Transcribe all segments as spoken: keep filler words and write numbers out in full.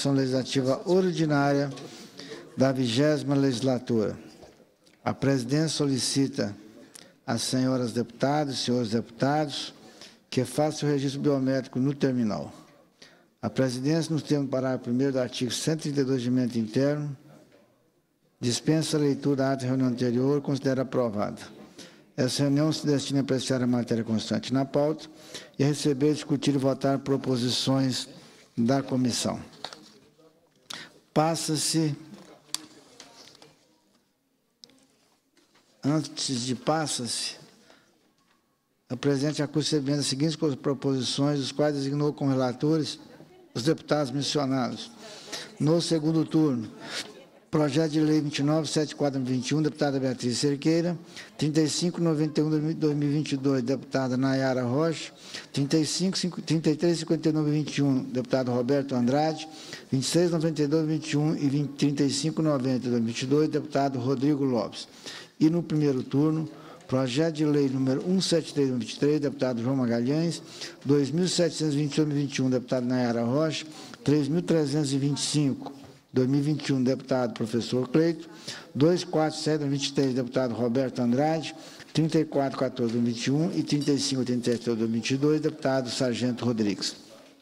sessão legislativa ordinária da vigésima legislatura. A presidência solicita às senhoras deputadas e senhores deputados que façam o registro biométrico no terminal. A presidência, nos termos do parágrafo primeiro do artigo cento e trinta e dois de regimento interno, dispensa a leitura da ata da reunião anterior, considera aprovada. Essa reunião se destina a apreciar a matéria constante na pauta e a receber, discutir e votar proposições da comissão. Passa-se, antes de passa-se, a presidente acusa as seguintes proposições, os quais designou como relatores os deputados mencionados. No segundo turno, projeto de lei vinte e nove, setenta e quatro, vinte e um, deputada Beatriz Cerqueira, trinta e cinco, noventa e um, dois mil e vinte e dois, deputada Nayara Rocha, trinta e cinco, trinta e três, cinquenta e nove, vinte e um, deputado Roberto Andrade, vinte e seis, noventa e dois, vinte e um e vinte, trinta e cinco, noventa, dois mil e vinte e dois, deputado Rodrigo Lopes. E no primeiro turno, projeto de lei número cento e setenta e três, dois mil e vinte e três, deputado João Magalhães, dois mil setecentos e vinte e um, dois mil e vinte e um, deputado Nayara Rocha, três mil trezentos e vinte e cinco, dois mil e vinte e um, deputado professor Cleito, duzentos e quarenta e sete, dois mil e vinte e três, deputado Roberto Andrade, trinta e quatro, quatorze, dois mil e vinte e um e trinta e cinco, oitenta e sete, dois mil e vinte e dois, deputado Sargento Rodrigues.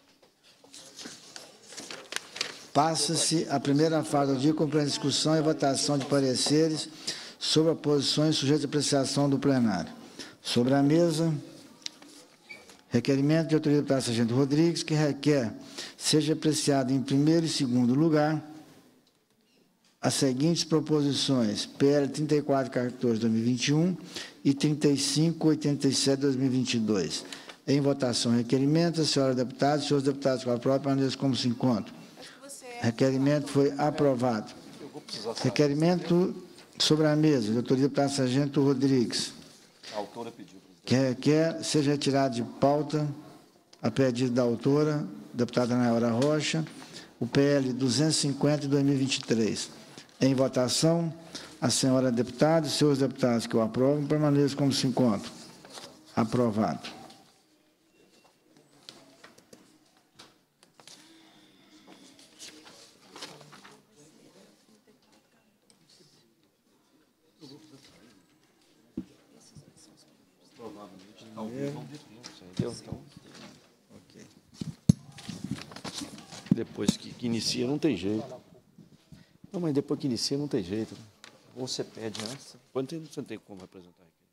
Passa-se a primeira fase do dia, compreende discussão e votação de pareceres sobre as posições sujeitas à apreciação do plenário. Sobre a mesa, requerimento de autoria do deputado Sargento Rodrigues, que requer seja apreciado em primeiro e segundo lugar as seguintes proposições: P L trinta e quatro, quatorze, dois mil e vinte e um e trinta e cinco, oitenta e sete, dois mil e vinte e dois. Em votação, requerimento, a senhora deputada e senhores deputados com a própria maneira como se encontram. Requerimento foi aprovado. Requerimento sobre a mesa, de autoria do deputado Sargento Rodrigues. A autora pediu. Que requer seja retirado de pauta, a pedido da autora, deputada Nayara Rocha, o P L duzentos e cinquenta de dois mil e vinte e três. Em votação, a senhora deputada e seus deputados que o aprovam permaneçam como se encontram. Aprovado. Depois que, que inicia, não tem jeito. Não, mas depois que inicia, não tem jeito. Ou você pede antes. Depois não tem, você não tem como apresentar aqui.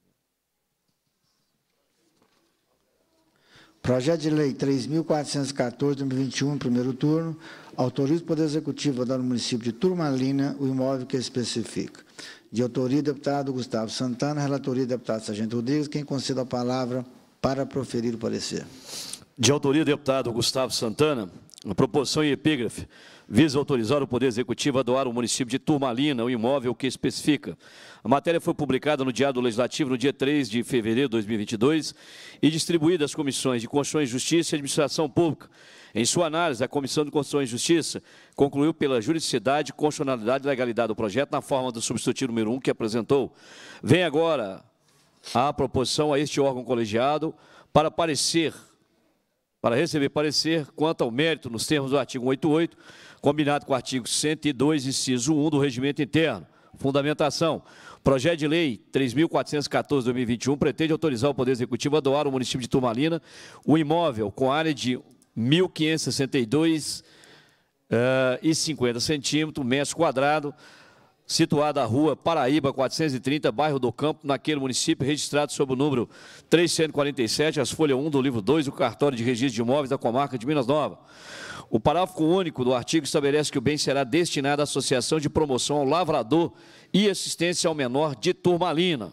Projeto de lei três mil quatrocentos e quatorze, dois mil e vinte e um, primeiro turno, autoriza o Poder Executivo a dar no município de Turmalina o imóvel que especifica. De autoria do deputado Gustavo Santana, relatoria do deputado Sargento Rodrigues, quem concede a palavra para proferir o parecer. De autoria do deputado Gustavo Santana, a proposição em epígrafe visa autorizar o Poder Executivo a doar ao município de Turmalina o imóvel que especifica. A matéria foi publicada no Diário Legislativo no dia três de fevereiro de dois mil e vinte e dois e distribuída às comissões de Constituição e Justiça e Administração Pública. Em sua análise, a Comissão de Constituição e Justiça concluiu pela juridicidade, constitucionalidade e legalidade do projeto na forma do substitutivo número um que apresentou. Vem agora a proposição a este órgão colegiado para parecer, para receber parecer quanto ao mérito nos termos do artigo cento e oitenta e oito, combinado com o artigo cento e dois, inciso um do Regimento Interno. Fundamentação. Projeto de lei três mil quatrocentos e quatorze, dois mil e vinte e um pretende autorizar o Poder Executivo a doar ao município de Turmalina o imóvel com área de mil quinhentos e sessenta e dois e cinquenta centímetros, metros quadrados, situada a rua Paraíba quatrocentos e trinta, bairro do Campo, naquele município, registrado sob o número trezentos e quarenta e sete, as folha um do livro dois do cartório de registro de imóveis da comarca de Minas Novas. O parágrafo único do artigo estabelece que o bem será destinado à Associação de Promoção ao Lavrador e Assistência ao Menor de Turmalina.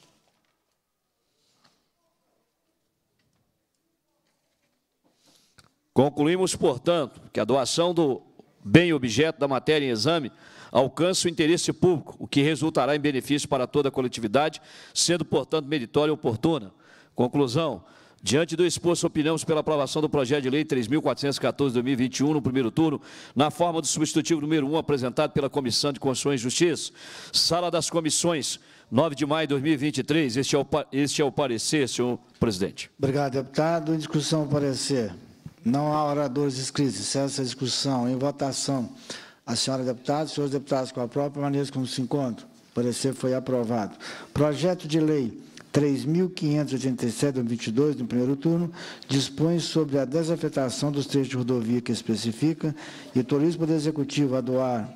Concluímos, portanto, que a doação do bem objeto da matéria em exame alcança o interesse público, o que resultará em benefício para toda a coletividade, sendo, portanto, meritória e oportuna. Conclusão. Diante do exposto, opinamos pela aprovação do projeto de lei três mil quatrocentos e quatorze, dois mil e vinte e um, no primeiro turno, na forma do substitutivo número um, apresentado pela Comissão de Constituição e Justiça. Sala das Comissões, nove de maio de dois mil e vinte e três. Este é o, este é o parecer, senhor presidente. Obrigado, deputado. Em discussão, o parecer. Não há oradores inscritos. Encerra essa discussão. Em votação, a senhora deputada, senhores deputados, com a própria maneira como se encontram. O parecer foi aprovado. Projeto de lei três mil quinhentos e oitenta e sete, dois mil e vinte e dois, no primeiro turno, dispõe sobre a desafetação dos trechos de rodovia que especifica e autoriza o Poder Executivo a doar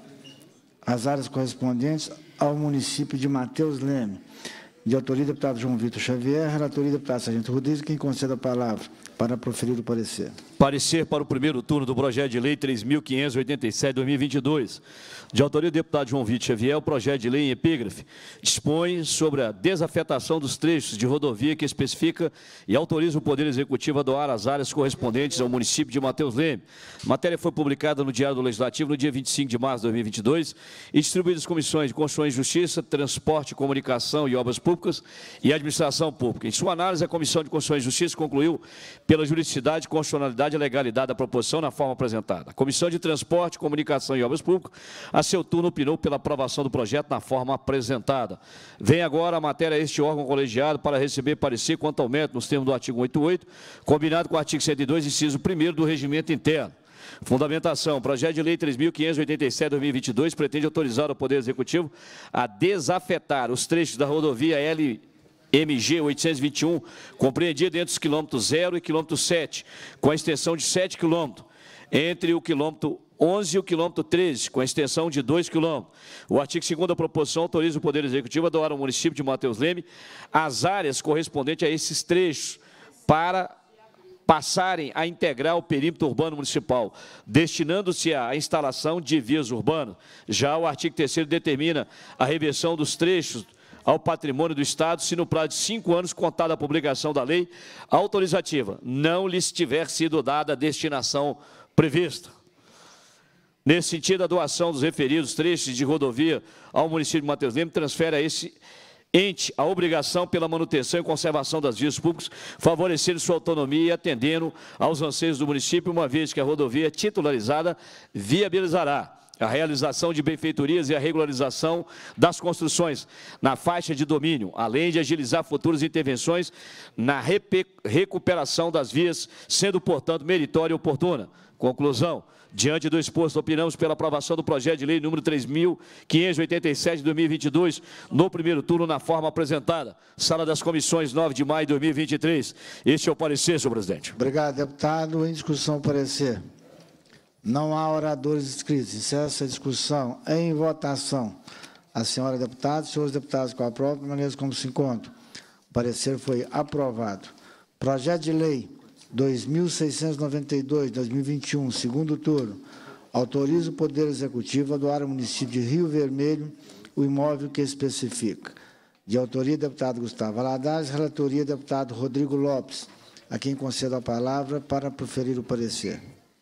as áreas correspondentes ao município de Mateus Leme. De autoria do deputado João Vitor Xavier, relatoria do deputado Sargento Rodrigues, quem concede a palavra para proferir o parecer. Parecer para o primeiro turno do projeto de lei três mil quinhentos e oitenta e sete, dois mil e vinte e dois. De autoria do deputado João Vitor Xavier, o projeto de lei em epígrafe dispõe sobre a desafetação dos trechos de rodovia que especifica e autoriza o Poder Executivo a doar as áreas correspondentes ao município de Mateus Leme. A matéria foi publicada no Diário do Legislativo no dia vinte e cinco de março de dois mil e vinte e dois e distribuída às comissões de Constituição e Justiça, Transporte, Comunicação e Obras Públicas e Administração Pública. Em sua análise, a Comissão de Constituição e Justiça concluiu pela juridicidade, constitucionalidade e legalidade da proposição na forma apresentada. A Comissão de Transporte, Comunicação e Obras Públicas, a seu turno, opinou pela aprovação do projeto na forma apresentada. Vem agora a matéria a este órgão colegiado para receber parecer quanto ao mérito nos termos do artigo oitenta e oito, combinado com o artigo cento e dois, inciso primeiro do Regimento Interno. Fundamentação. Projeto de lei três mil quinhentos e oitenta e sete, dois mil e vinte e dois pretende autorizar o Poder Executivo a desafetar os trechos da rodovia L M G oitocentos e vinte e um, compreendida entre os quilômetros zero e quilômetro sete, com a extensão de sete quilômetros, entre o quilômetro onze e o quilômetro treze, com a extensão de dois quilômetros. O artigo segundo da proposição autoriza o Poder Executivo a doar ao município de Mateus Leme as áreas correspondentes a esses trechos para passarem a integrar o perímetro urbano municipal, destinando-se à instalação de vias urbanas. Já o artigo terceiro determina a reversão dos trechos ao patrimônio do Estado, se no prazo de cinco anos, contada a publicação da lei autorizativa, não lhes tiver sido dada a destinação prevista. Nesse sentido, a doação dos referidos trechos de rodovia ao município de Mateus Leme transfere a esse ente a obrigação pela manutenção e conservação das vias públicas, favorecendo sua autonomia e atendendo aos anseios do município, uma vez que a rodovia titularizada viabilizará a realização de benfeitorias e a regularização das construções na faixa de domínio, além de agilizar futuras intervenções na recuperação das vias, sendo, portanto, meritória e oportuna. Conclusão. Diante do exposto, opinamos pela aprovação do projeto de lei número três mil quinhentos e oitenta e sete, de dois mil e vinte e dois, no primeiro turno, na forma apresentada. Sala das Comissões, nove de maio de dois mil e vinte e três. Este é o parecer, senhor presidente. Obrigado, deputado. Em discussão, o parecer. Não há oradores inscritos. Encerra essa discussão. Em votação, a senhora deputada, senhores deputados, com a própria maneira como se encontram. O parecer foi aprovado. Projeto de lei dois mil seiscentos e noventa e dois, dois mil e vinte e um, segundo turno, autoriza o Poder Executivo a doar ao município de Rio Vermelho o imóvel que especifica. De autoria do deputado Gustavo Valadares, relatoria do deputado Rodrigo Lopes, a quem concedo a palavra para proferir o parecer.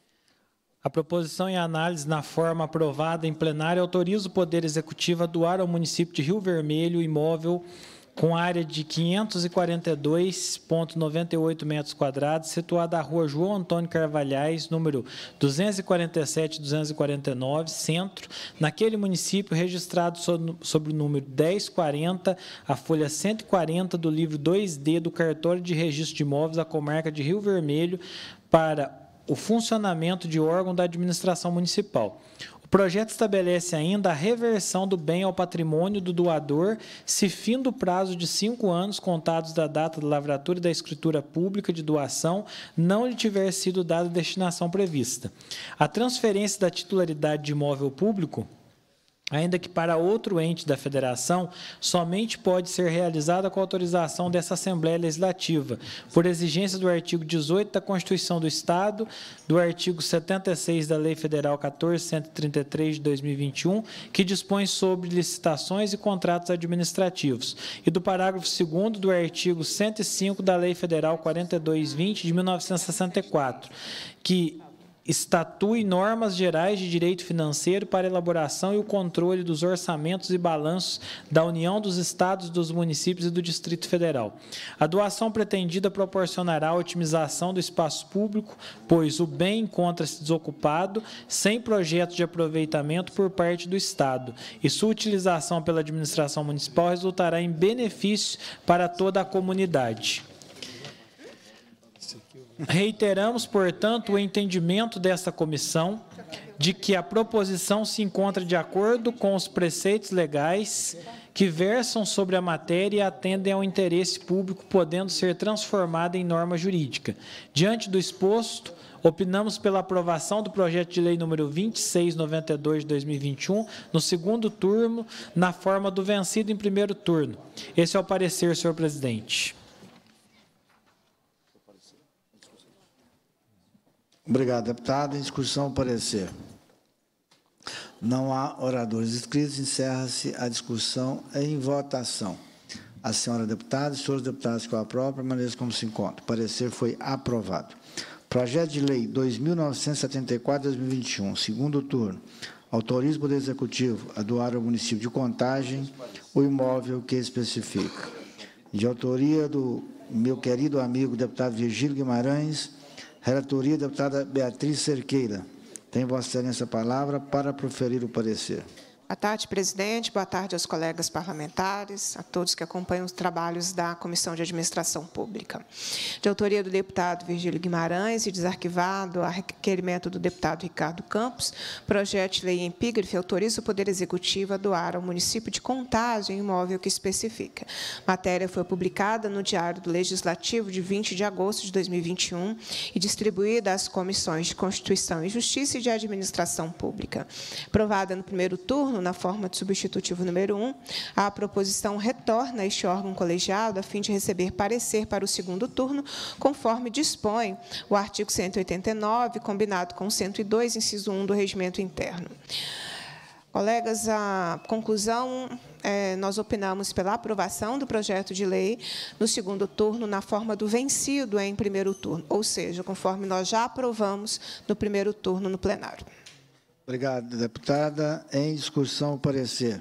A proposição em análise na forma aprovada em plenário autoriza o Poder Executivo a doar ao município de Rio Vermelho o imóvel com área de quinhentos e quarenta e dois vírgula noventa e oito metros quadrados, situada à rua João Antônio Carvalhais, número duzentos e quarenta e sete, duzentos e quarenta e nove, centro, naquele município registrado sob o número dez quarenta, a folha cento e quarenta do livro dois D do cartório de registro de imóveis da comarca de Rio Vermelho para o funcionamento de órgão da administração municipal. O projeto estabelece ainda a reversão do bem ao patrimônio do doador, se findo o prazo de cinco anos contados da data da lavratura da escritura pública de doação não lhe tiver sido dada a destinação prevista. A transferência da titularidade de imóvel público, ainda que para outro ente da federação, somente pode ser realizada com autorização dessa Assembleia Legislativa, por exigência do artigo dezoito da Constituição do Estado, do artigo setenta e seis da Lei Federal quatorze mil cento e trinta e três de dois mil e vinte e um, que dispõe sobre licitações e contratos administrativos, e do parágrafo segundo do artigo cento e cinco da Lei Federal quarenta e dois vinte de mil novecentos e sessenta e quatro, que estatui normas gerais de direito financeiro para elaboração e o controle dos orçamentos e balanços da União, dos Estados, dos municípios e do Distrito Federal. A doação pretendida proporcionará a otimização do espaço público, pois o bem encontra-se desocupado, sem projeto de aproveitamento por parte do Estado, e sua utilização pela administração municipal resultará em benefício para toda a comunidade. Isso aqui eu Reiteramos, portanto, o entendimento desta comissão de que a proposição se encontra de acordo com os preceitos legais que versam sobre a matéria e atendem ao interesse público, podendo ser transformada em norma jurídica. Diante do exposto, opinamos pela aprovação do projeto de lei número vinte e seis noventa e dois de dois mil e vinte e um, no segundo turno, na forma do vencido em primeiro turno. Esse é o parecer, senhor presidente. Obrigado, deputado. Em discussão, parecer. Não há oradores inscritos. Encerra-se a discussão em votação. A senhora deputada e os senhores deputados que o aprovam, permaneçam como se encontram. O parecer foi aprovado. Projeto de lei dois mil novecentos e setenta e quatro de dois mil e vinte e um, segundo turno. Autoriza o Poder Executivo a doar ao município de Contagem o imóvel que especifica. De autoria do meu querido amigo deputado Virgílio Guimarães, relatoria da deputada Beatriz Cerqueira. Tem Vossa Excelência a palavra para proferir o parecer. Boa tarde, presidente. Boa tarde aos colegas parlamentares, a todos que acompanham os trabalhos da Comissão de Administração Pública. De autoria do deputado Virgílio Guimarães e desarquivado a requerimento do deputado Ricardo Campos, projeto de lei em epígrafe autoriza o Poder Executivo a doar ao município de Contagem imóvel que especifica. Matéria foi publicada no Diário do Legislativo de vinte de agosto de dois mil e vinte e um e distribuída às comissões de Constituição e Justiça e de Administração Pública. Aprovada no primeiro turno, na forma de substitutivo número um, a proposição retorna a este órgão colegiado a fim de receber parecer para o segundo turno, conforme dispõe o artigo cento e oitenta e nove, combinado com cento e dois, inciso um do Regimento Interno. Colegas, a conclusão, é, nós opinamos pela aprovação do projeto de lei no segundo turno, na forma do vencido em primeiro turno, ou seja, conforme nós já aprovamos no primeiro turno no plenário. Obrigado, deputada. Em discussão, o parecer.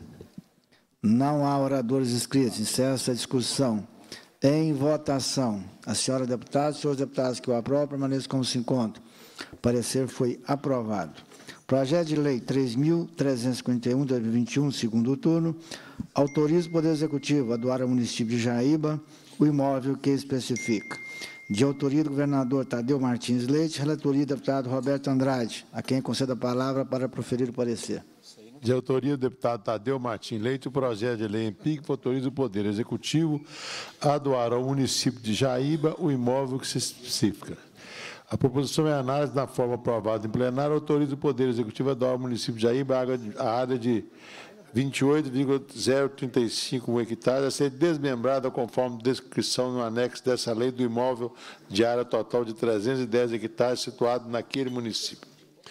Não há oradores inscritos. Encerra-se a discussão. Em votação. A senhora deputada e os senhores deputados que o aprovam, permaneçam como se encontram. O parecer foi aprovado. Projeto de lei três mil trezentos e cinquenta e um, de dois mil e vinte e um, segundo turno, autoriza o Poder Executivo a doar ao município de Jaíba o imóvel que especifica. De autoria do governador Tadeu Martins Leite, relatoria do deputado Roberto Andrade, a quem concede a palavra para proferir o parecer. De autoria do deputado Tadeu Martins Leite, o projeto de lei em epígrafe autoriza o Poder Executivo a doar ao município de Jaíba o imóvel que se especifica. A proposição é análise na forma aprovada em plenário, autoriza o Poder Executivo a doar ao município de Jaíba a área de vinte e oito vírgula zero trinta e cinco hectares a ser desmembrada conforme descrição no anexo dessa lei do imóvel de área total de trezentos e dez hectares situado naquele município.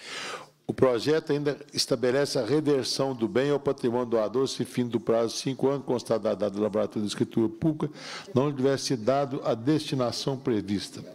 O projeto ainda estabelece a reversão do bem ao patrimônio doador se fim do prazo de cinco anos, constado da data do laboratório de escritura pública, não tivesse sido dado a destinação prevista.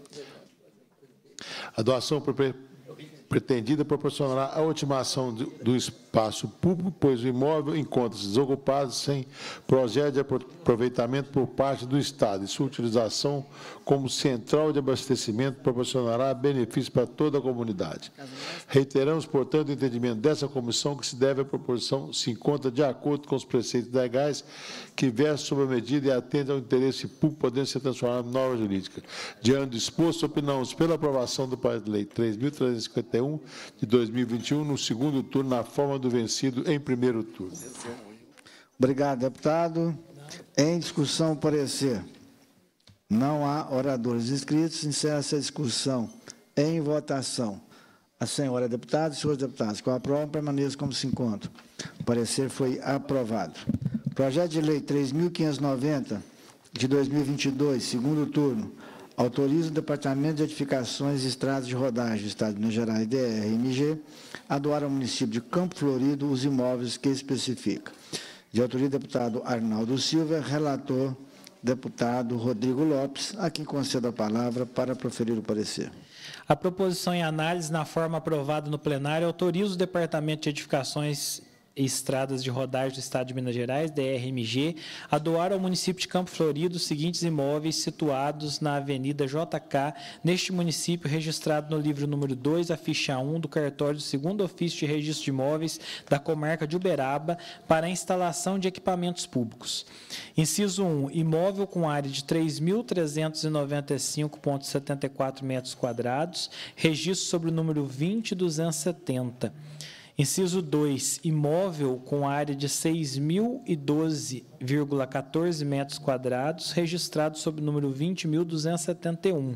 A doação pretendida proporcionará a otimação do espaço público, pois o imóvel encontra-se desocupado sem projeto de aproveitamento por parte do Estado, e sua utilização como central de abastecimento proporcionará benefícios para toda a comunidade. Reiteramos, portanto, o entendimento dessa comissão que se deve à proposição se encontra de acordo com os preceitos legais que versam sobre a medida e atende ao interesse público, podendo ser transformada em norma jurídica. Diante do exposto, opinamos pela aprovação do projeto de lei três mil trezentos e cinquenta e um, de dois mil e vinte e um, no segundo turno, na forma do vencido em primeiro turno. Obrigado, deputado. Em discussão, parecer. Não há oradores inscritos. Encerra-se a discussão. Em votação. A senhora deputada e os senhores deputados que o aprovam, permaneçam como se encontram. O parecer foi aprovado. Projeto de lei três mil quinhentos e noventa, de dois mil e vinte e dois, segundo turno, autoriza o Departamento de Edificações e Estradas de Rodagem do Estado de Minas Gerais, D R M G, a doar ao município de Campo Florido os imóveis que especifica. De autoria do deputado Arnaldo Silva, relator deputado Rodrigo Lopes, a quem concedo a palavra para proferir o parecer. A proposição em análise, na forma aprovada no plenário, autoriza o Departamento de Edificações e Estradas de Rodagem do Estado de Minas Gerais, D R M G, a doar ao município de Campo Florido os seguintes imóveis situados na Avenida J K, neste município, registrado no livro número dois, a ficha um do cartório do segundo ofício de registro de imóveis da comarca de Uberaba, para a instalação de equipamentos públicos. Inciso um, imóvel com área de três mil trezentos e noventa e cinco vírgula setenta e quatro metros quadrados, registro sobre o número vinte mil duzentos e setenta. Inciso dois, imóvel com área de seis mil e doze vírgula quatorze metros quadrados, registrado sob o número vinte mil duzentos e setenta e um.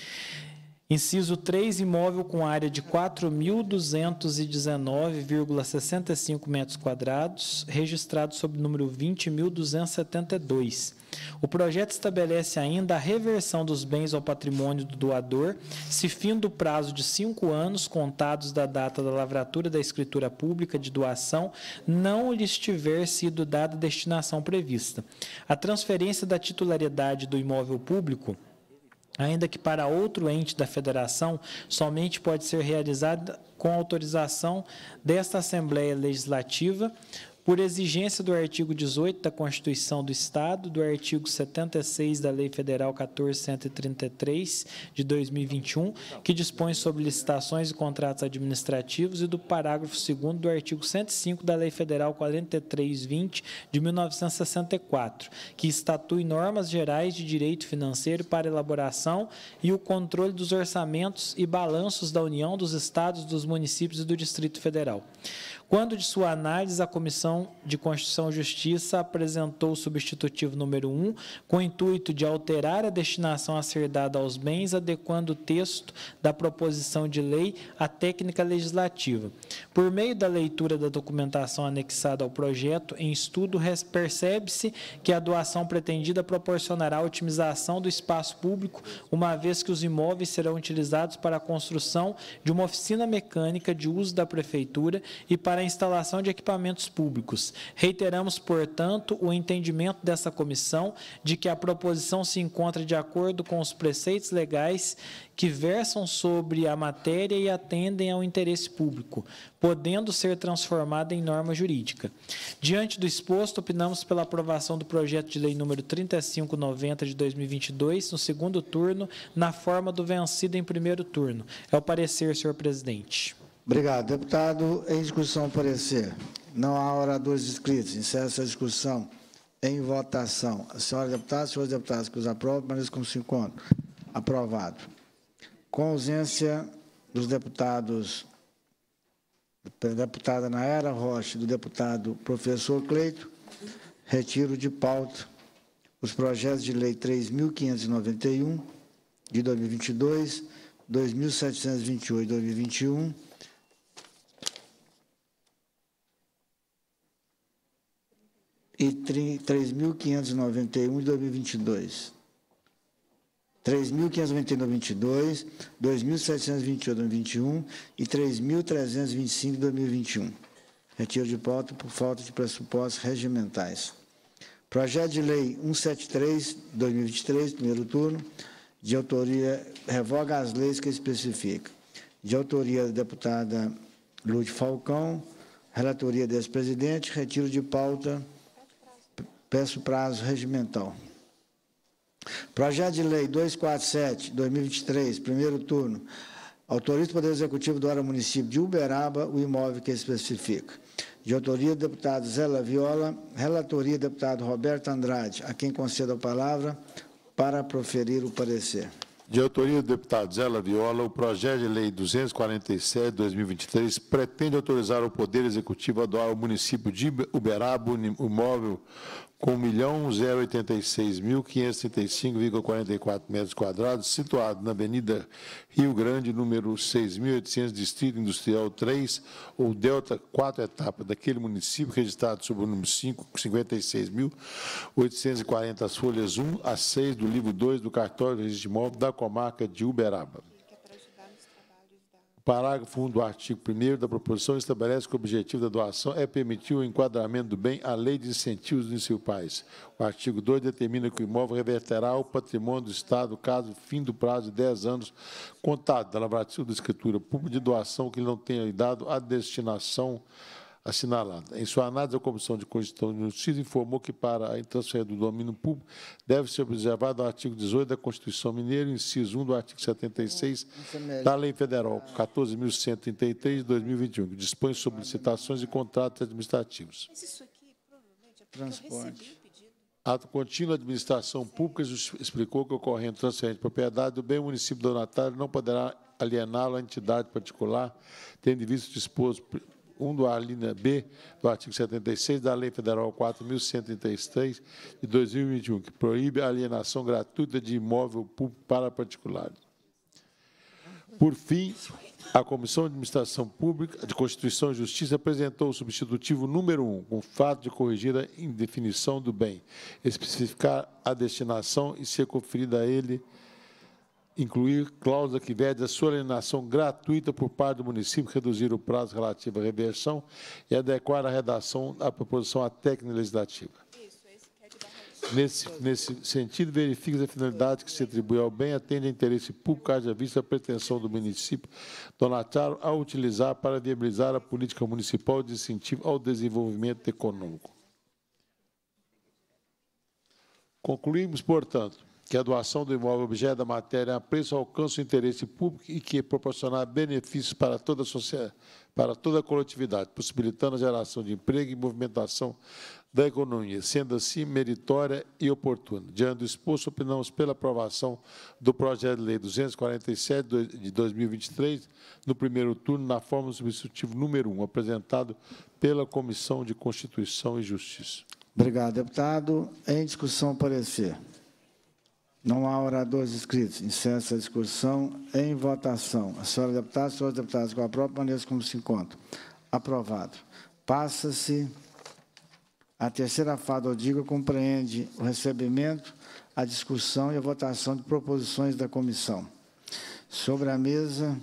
Inciso três, imóvel com área de quatro mil duzentos e dezenove vírgula sessenta e cinco metros quadrados, registrado sob o número vinte mil duzentos e setenta e dois. O projeto estabelece ainda a reversão dos bens ao patrimônio do doador, se findo o prazo de cinco anos, contados da data da lavratura da escritura pública de doação, não lhes tiver sido dada a destinação prevista. A transferência da titularidade do imóvel público, ainda que para outro ente da federação, somente pode ser realizada com autorização desta Assembleia Legislativa, por exigência do artigo dezoito da Constituição do Estado, do artigo setenta e seis da Lei Federal quatorze mil cento e trinta e três, de dois mil e vinte e um, que dispõe sobre licitações e contratos administrativos, e do parágrafo segundo do artigo cento e cinco da Lei Federal quarenta e três vinte, de mil novecentos e sessenta e quatro, que estatui normas gerais de direito financeiro para elaboração e o controle dos orçamentos e balanços da União, dos Estados, dos municípios e do Distrito Federal. Quando de sua análise, a Comissão de Constituição e Justiça apresentou o substitutivo número um, com o intuito de alterar a destinação a ser dada aos bens, adequando o texto da proposição de lei à técnica legislativa. Por meio da leitura da documentação anexada ao projeto, em estudo, percebe-se que a doação pretendida proporcionará a otimização do espaço público, uma vez que os imóveis serão utilizados para a construção de uma oficina mecânica de uso da Prefeitura e para a instalação de equipamentos públicos. Reiteramos, portanto, o entendimento dessa comissão de que a proposição se encontra de acordo com os preceitos legais que versam sobre a matéria e atendem ao interesse público, podendo ser transformada em norma jurídica. Diante do exposto, opinamos pela aprovação do projeto de lei número trinta e cinco noventa de dois mil e vinte e dois, no segundo turno, na forma do vencido em primeiro turno. É o parecer, senhor presidente. Obrigado. Deputado, em discussão, parecer. Não há oradores inscritos. Encerra essa discussão em votação. A senhora deputada, senhores deputados que os aprovam, permaneçam como se encontram. Aprovado. Com ausência dos deputados, da deputada Nayara Rocha e do deputado professor Cleito, retiro de pauta os projetos de lei três mil quinhentos e noventa e um, de dois mil e vinte e dois, dois mil setecentos e vinte e oito, de dois mil e vinte e um, e três mil quinhentos e noventa e um, de dois mil e vinte e dois. três mil quinhentos e noventa e um, de dois mil e vinte e dois, dois mil setecentos e vinte e oito, de dois mil e vinte e um e três mil trezentos e vinte e cinco, de dois mil e vinte e um. Retiro de pauta por falta de pressupostos regimentais. Projeto de lei cento e setenta e três, de dois mil e vinte e três, primeiro turno, de autoria, revoga as leis que especifica. De autoria da deputada Lúcia Falcão, relatoria desse presidente, retiro de pauta. Peço prazo regimental. Projeto de lei duzentos e quarenta e sete, de dois mil e vinte e três, primeiro turno. Autoriza o Poder Executivo doar ao município de Uberaba o imóvel que especifica. De autoria do deputado Zé Laviola, relatoria do deputado Roberto Andrade, a quem concedo a palavra para proferir o parecer. De autoria do deputado Zé Laviola, o projeto de lei duzentos e quarenta e sete, de dois mil e vinte e três, pretende autorizar o Poder Executivo a doar ao município de Uberaba o imóvel com um milhão oitenta e seis mil quinhentos e trinta e cinco vírgula quarenta e quatro metros quadrados, situado na Avenida Rio Grande, número seis mil e oitocentos, Distrito Industrial três, ou Delta quatro etapa, daquele município, registrado sob o número cinquenta e seis mil oitocentos e quarenta, as folhas um a seis do livro dois do cartório de registro de imóvel da comarca de Uberaba. O parágrafo um do artigo primeiro da proposição estabelece que o objetivo da doação é permitir o enquadramento do bem à lei de incentivos municipais. O artigo dois determina que o imóvel reverterá ao patrimônio do Estado, caso fim do prazo de dez anos contado da lavratura da escritura pública de doação que ele não tenha dado a destinação assinalada. Em sua análise, a Comissão de Constituição e Justiça informou que, para a transferência do domínio público, deve ser observado o artigo dezoito da Constituição Mineira, inciso um do artigo setenta e seis da Lei Federal quatorze mil cento e trinta e três, de dois mil e vinte e um, que dispõe sobre licitações e contratos administrativos. Transporte. Ato contínuo, a administração pública explicou que, ocorrendo transferência de propriedade do bem, o município donatário não poderá aliená-lo à entidade particular, tendo em vista o disposto um do alínea B do artigo setenta e seis da Lei Federal quatro mil cento e trinta e três, de dois mil e vinte e um, que proíbe a alienação gratuita de imóvel público para particulares. Por fim, a Comissão de Administração Pública, de Constituição e Justiça apresentou o substitutivo número um, com o fato de corrigir a indefinição do bem, especificar a destinação e ser conferida a ele, incluir cláusula que vede a sua alienação gratuita por parte do município, reduzir o prazo relativo à reversão e adequar a redação à proposição à técnica legislativa. Nesse, nesse sentido, verifica a finalidade que se atribui ao bem atende a interesse público, haja vista a pretensão do município donatário a utilizar para viabilizar a política municipal de incentivo ao desenvolvimento econômico. Concluímos, portanto, que a doação do imóvel objeto da matéria a preço alcança o interesse público e que proporcionar benefícios para toda a sociedade, para toda a coletividade, possibilitando a geração de emprego e movimentação da economia, sendo assim meritória e oportuna. Diante do exposto, opinamos pela aprovação do projeto de lei duzentos e quarenta e sete de dois mil e vinte e três, no primeiro turno, na forma do substitutivo número um, apresentado pela Comissão de Constituição e Justiça. Obrigado, deputado. Em discussão, parecer. Não há oradores inscritos. Encerra essa discussão em votação. A senhora deputada, senhores deputados, com a própria maneira como se encontra. Aprovado. Passa-se a terceira fase, eu digo, compreende o recebimento, a discussão e a votação de proposições da comissão. Sobre a mesa,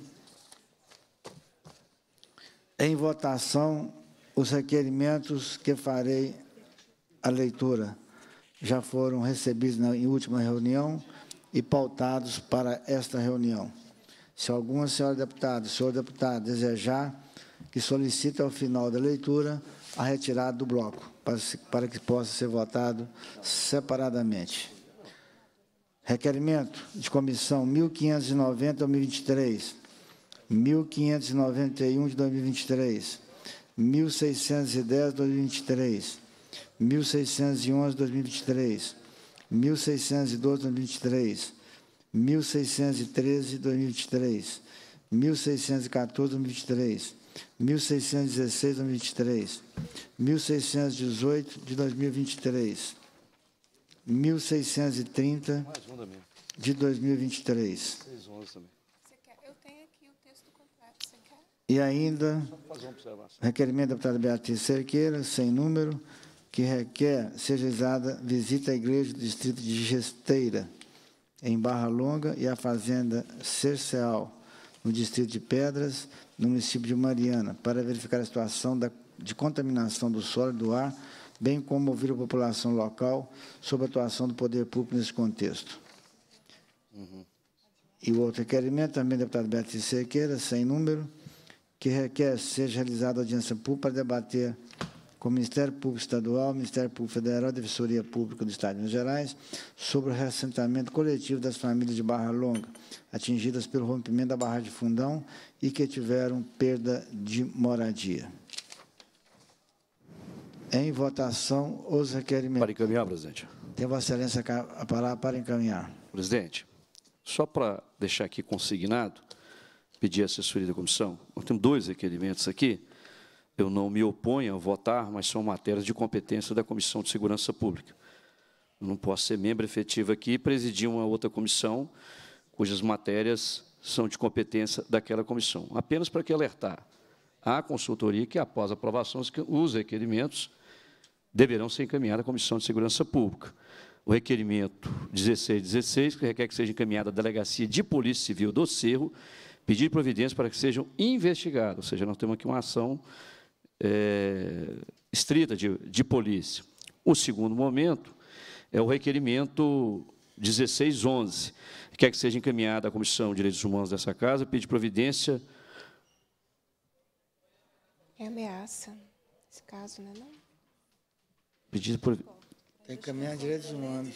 em votação, os requerimentos que farei a leitura já foram recebidos na em última reunião e pautados para esta reunião. Se alguma senhora deputada, senhor deputado, desejar que solicite ao final da leitura a retirada do bloco, para, para que possa ser votado separadamente. Requerimento de comissão mil quinhentos e noventa, dois mil e vinte e três, mil quinhentos e noventa e um de dois mil e vinte e três, mil seiscentos e dez de dois mil e vinte e três, mil seiscentos e onze de dois mil e vinte e três, mil seiscentos e doze de dois mil e vinte e três, mil seiscentos e treze de dois mil e vinte e três, mil seiscentos e quatorze de dois mil e vinte e três, mil seiscentos e dezesseis de dois mil e vinte e três, mil seiscentos e dezoito de dois mil e vinte e três, mil seiscentos e trinta de dois mil e vinte e três. Eu tenho aqui o texto completo, você quer? E ainda, requerimento da deputada Beatriz Cerqueira, sem número, que requer seja realizada visita à igreja do distrito de Gesteira, em Barra Longa, e à fazenda Cerceal, no distrito de Pedras, no município de Mariana, para verificar a situação da, de contaminação do solo e do ar, bem como ouvir a população local sobre a atuação do poder público nesse contexto. Uhum. E o outro requerimento, também da deputada Beatriz Cerqueira, sem número, que requer seja realizada audiência pública para debater com o Ministério Público Estadual, Ministério Público Federal e Defensoria Pública do Estado de Minas Gerais sobre o reassentamento coletivo das famílias de Barra Longa, atingidas pelo rompimento da barragem de Fundão e que tiveram perda de moradia. Em votação, os requerimentos. Para encaminhar, presidente. Tem Vossa Excelência a palavra para encaminhar. Presidente, só para deixar aqui consignado, pedir a assessoria da comissão, nós temos dois requerimentos aqui. Eu não me oponho a votar, mas são matérias de competência da Comissão de Segurança Pública. Eu não posso ser membro efetivo aqui e presidir uma outra comissão cujas matérias são de competência daquela comissão. Apenas para que alertar à consultoria que, após a aprovação, os requerimentos deverão ser encaminhados à Comissão de Segurança Pública. O requerimento dezesseis dezesseis, que requer que seja encaminhada à Delegacia de Polícia Civil do Cerro, pedir providências para que sejam investigados, ou seja, nós temos aqui uma ação É, estrita de, de polícia. O segundo momento é o requerimento dezesseis onze, que quer que seja encaminhada à Comissão de Direitos Humanos dessa casa, pedir providência. É ameaça. Nesse caso, né, não? Pedido por... Tem que caminhar direitos humanos.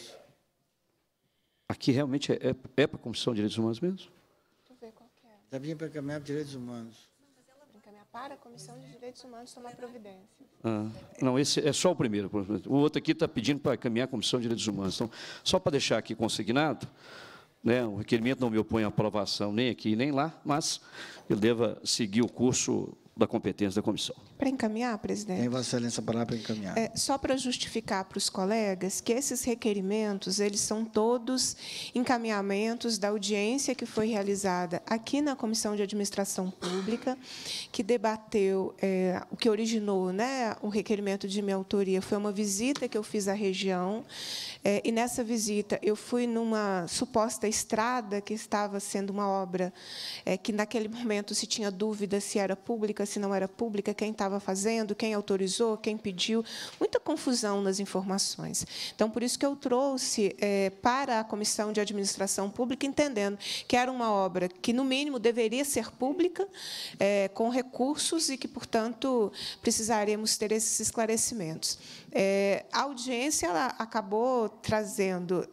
Aqui realmente é, é, é para a Comissão de Direitos Humanos mesmo? Deixa eu ver qual que é. Está vindo para caminhar para direitos humanos. Encaminhar para a Comissão de Direitos Humanos tomar providência. Ah, não, esse é só o primeiro. O outro aqui está pedindo para caminhar a Comissão de Direitos Humanos. Então, só para deixar aqui consignado, né, o requerimento não me opõe à aprovação nem aqui nem lá, mas ele deva seguir o curso da competência da comissão. Para encaminhar, presidente? Tem, Vossa Excelência, a palavra para encaminhar. É, só para justificar para os colegas que esses requerimentos, eles são todos encaminhamentos da audiência que foi realizada aqui na Comissão de Administração Pública, que debateu, é, o que originou, né, o requerimento de minha autoria foi uma visita que eu fiz à região, é, e nessa visita eu fui numa suposta estrada que estava sendo uma obra, é, que naquele momento se tinha dúvida se era pública, se não era pública, quem estava fazendo, quem autorizou, quem pediu, muita confusão nas informações. Então, por isso que eu trouxe é, para a Comissão de Administração Pública, entendendo que era uma obra que, no mínimo, deveria ser pública, é, com recursos, e que, portanto, precisaremos ter esses esclarecimentos. É, a audiência ela acabou trazendo,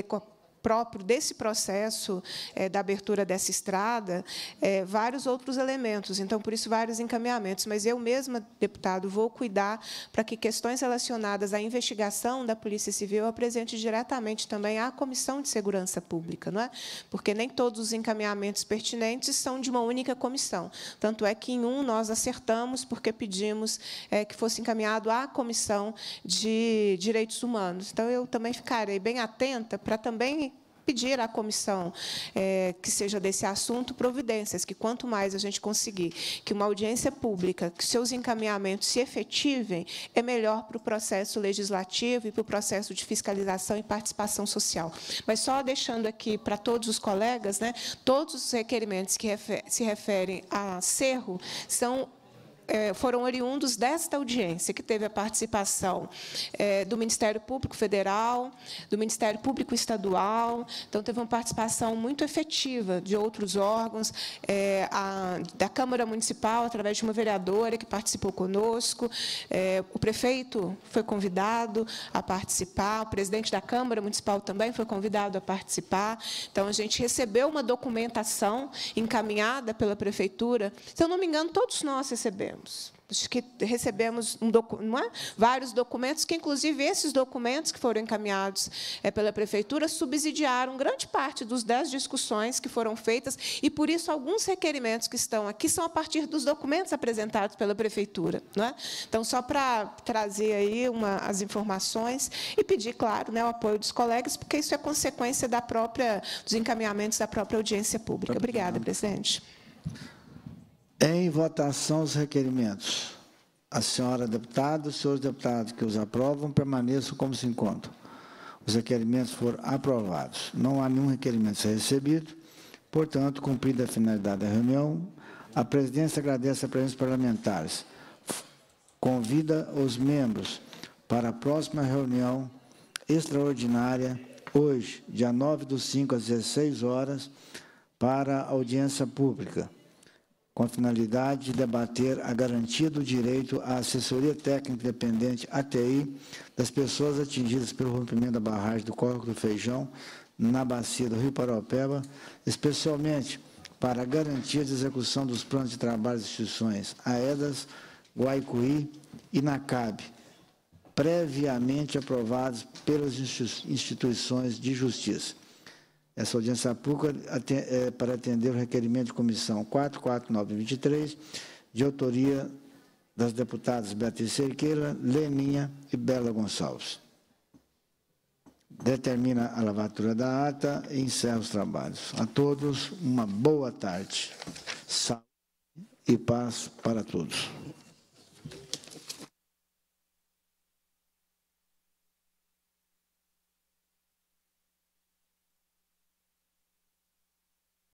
próprio desse processo é, da abertura dessa estrada, é, vários outros elementos. Então, por isso, vários encaminhamentos. Mas eu mesma, deputado, vou cuidar para que questões relacionadas à investigação da Polícia Civil eu apresente diretamente também à Comissão de Segurança Pública, não é? Porque nem todos os encaminhamentos pertinentes são de uma única comissão. Tanto é que, em um, nós acertamos, porque pedimos é, que fosse encaminhado à Comissão de Direitos Humanos. Então, eu também ficarei bem atenta para também pedir à comissão é, que seja desse assunto providências, que quanto mais a gente conseguir que uma audiência pública, que seus encaminhamentos se efetivem, é melhor para o processo legislativo e para o processo de fiscalização e participação social. Mas só deixando aqui para todos os colegas, né, todos os requerimentos que refer, se referem a Cerro são foram oriundos desta audiência, que teve a participação é, do Ministério Público Federal, do Ministério Público Estadual. Então, teve uma participação muito efetiva de outros órgãos, é, a, da Câmara Municipal, através de uma vereadora que participou conosco. É, o prefeito foi convidado a participar, o presidente da Câmara Municipal também foi convidado a participar. Então, a gente recebeu uma documentação encaminhada pela Prefeitura. Se eu não me engano, todos nós recebemos. Acho que recebemos um docu não é? vários documentos, que, inclusive, esses documentos que foram encaminhados é, pela Prefeitura subsidiaram grande parte dos dez discussões que foram feitas, e, por isso, alguns requerimentos que estão aqui são a partir dos documentos apresentados pela Prefeitura. Não é? Então, só para trazer aí uma, as informações e pedir, claro, né, o apoio dos colegas, porque isso é consequência da própria, dos encaminhamentos da própria audiência pública. Obrigada, presidente. Em votação, os requerimentos. A senhora deputada, os senhores deputados que os aprovam, permaneçam como se encontram. Os requerimentos foram aprovados. Não há nenhum requerimento a ser recebido. Portanto, cumprida a finalidade da reunião, a presidência agradece a presença dos parlamentares. Convida os membros para a próxima reunião extraordinária, hoje, dia nove do cinco, às dezesseis horas, para a audiência pública, com a finalidade de debater a garantia do direito à assessoria técnica independente, A T I, das pessoas atingidas pelo rompimento da barragem do Córrego do Feijão, na bacia do Rio Paraopeba, especialmente para a garantia de execução dos planos de trabalho das instituições AEDAS, Guaicuí e NACAB, previamente aprovados pelas instituições de justiça. Essa audiência pública é para atender o requerimento de comissão quatro quatro nove dois três, de autoria das deputadas Beatriz Cerqueira, Leninha e Bela Gonçalves. Determina a lavatura da ata e encerra os trabalhos. A todos, uma boa tarde. Saúde e paz para todos.